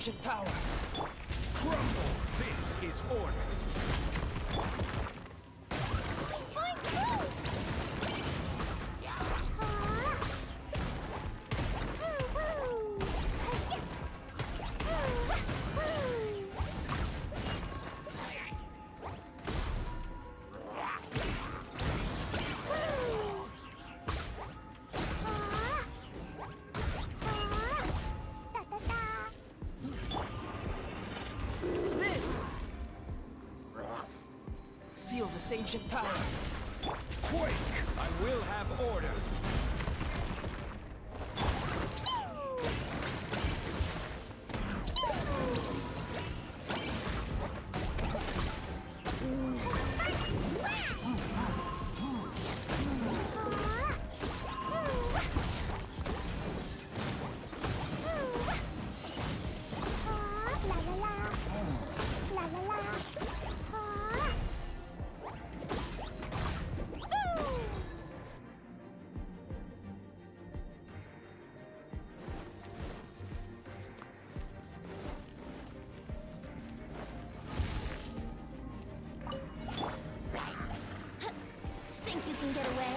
ancient power. Crumble! This is order. Feel this ancient power. Quake! I will have order. Think you can get away?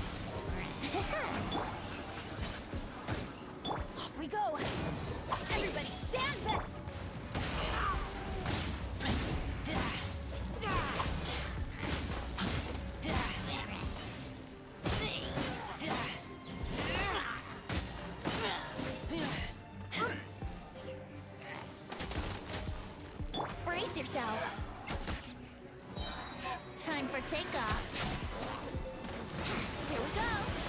Off we go! Everybody stand back! Brace yourself! Time for takeoff! Here we go!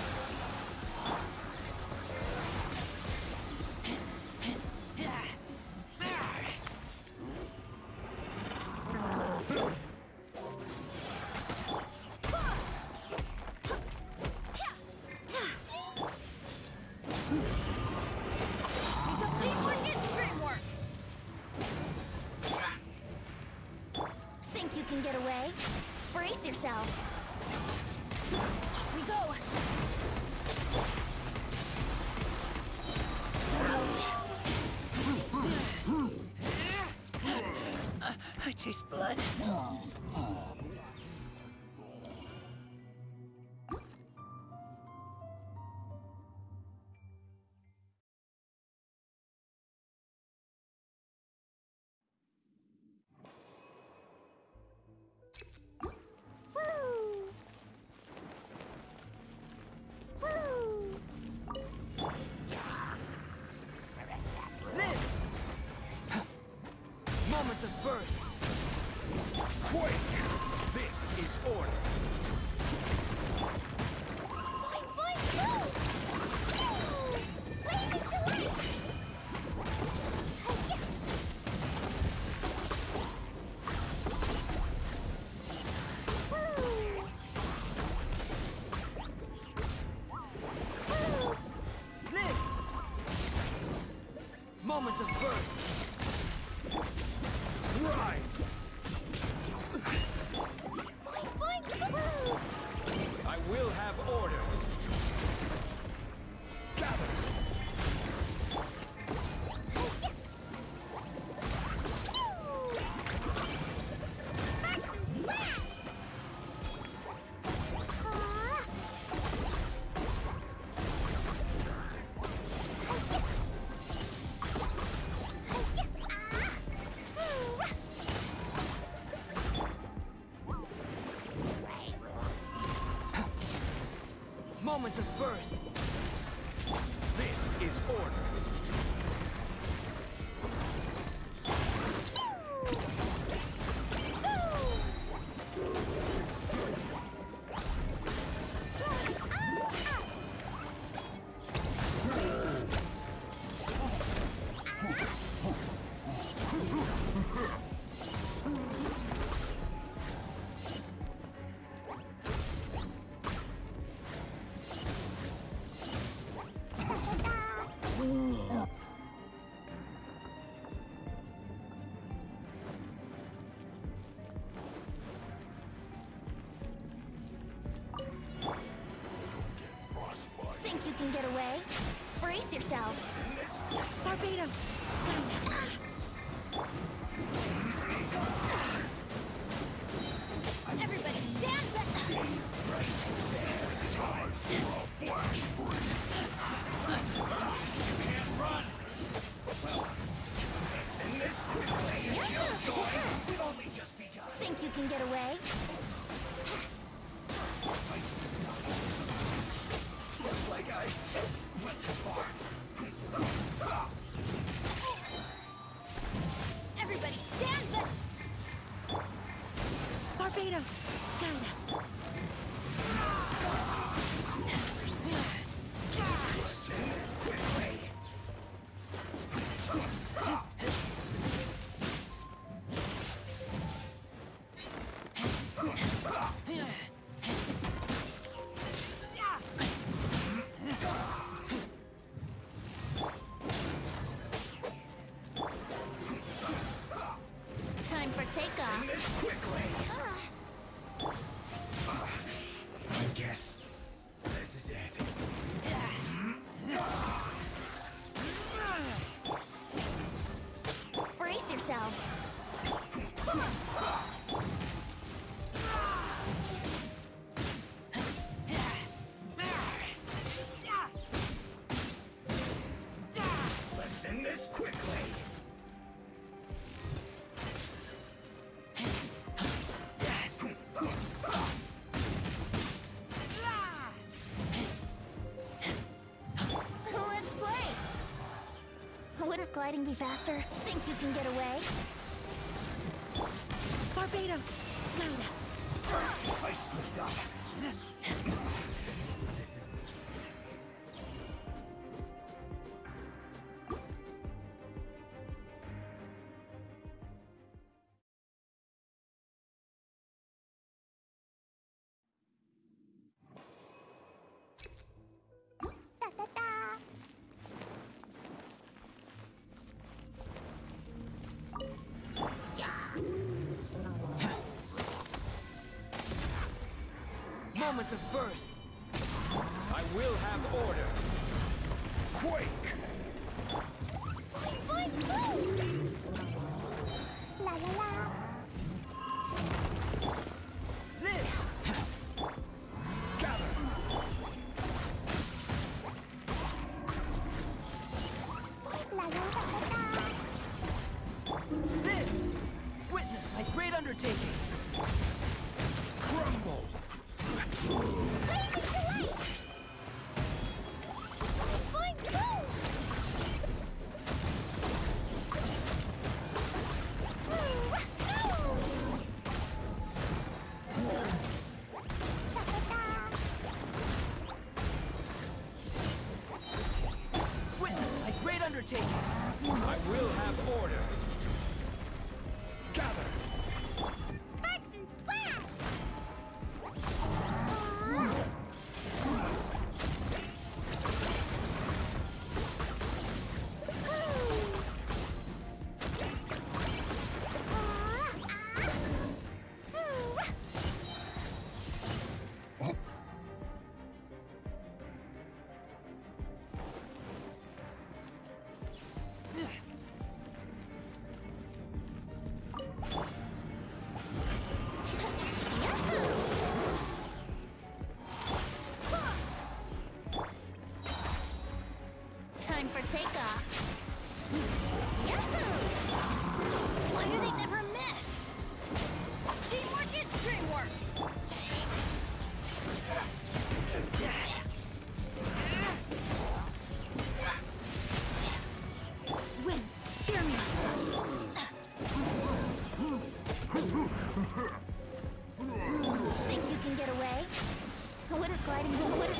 We complete more history work! Think you can get away? Brace yourself! Off we go! I taste blood. Live! Moment of birth. Quake! This is order. Live! Moment of birth. Rise! I will have order. Gather! Moment of birth. This is order. Think you can get away? Brace yourself! Barbados! We've only just begun. Think you can get away? Looks like I went too far. Everybody stand back! Barbados, guide us. Time for takeoff. Sing this quickly. I guess this is it. Brace yourself. Let's sing this quickly. Let's play. Wouldn't gliding be faster? Think you can get away? Barbados, guide us. I slipped up. Moments of birth. I will have order. Quake! La la la. Live. Gather! La la la la. Live. Witness my great undertaking. Crumble! Witness my great undertaking. I will have order. Gather! Sparks and flash! Time for takeoff. Yahoo! Why do they never miss? Teamwork is dreamwork! Wind, hear me! Think you can get away? Wouldn't gliding be wouldn't...